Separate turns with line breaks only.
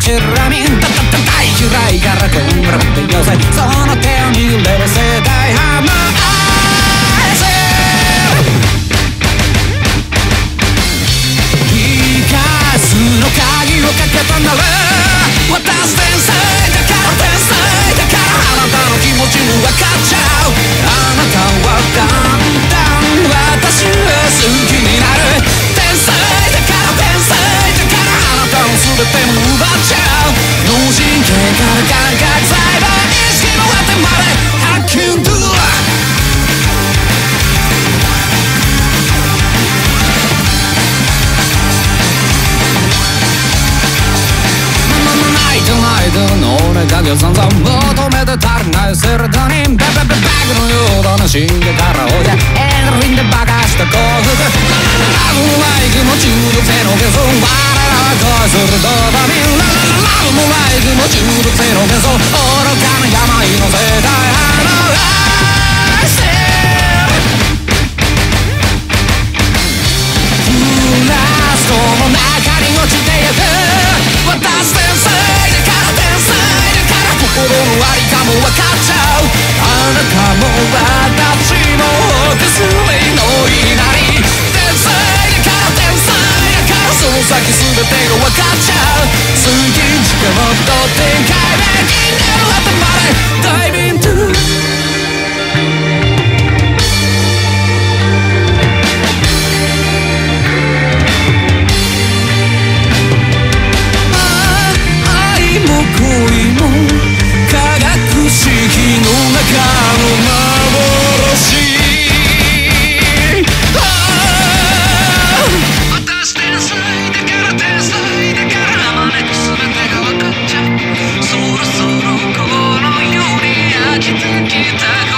チラミン大嫌いからこんがらってよせその手を握れる世代ハマーせ生かすの鍵をかけたなら私天才だから天才だからあなたの気持ちも分かっちゃうあなたはだんだん私を好きになる天才だから天才だからあなたの全ても奪っちゃう脳神経から感覚細胞意識の果てまでハッキングの俺影を散々求めて足りないセロトニンバグのようだな死んでからおじゃエネルギーでバカした幸福ラブもない気持ち中毒性の幻想我らは恋するドーパミンラブもない気持ち中毒性の幻想愚かな病の世代愛してフラストの中に落ちてゆく私天才だから天才だから心のありかも分かっちゃうあなたも私も薬のいなり天才だから天才だからその先全てが分かっちゃう水銀地下の展開で人間の頭までダイビングそろそろこの世に飽きてきた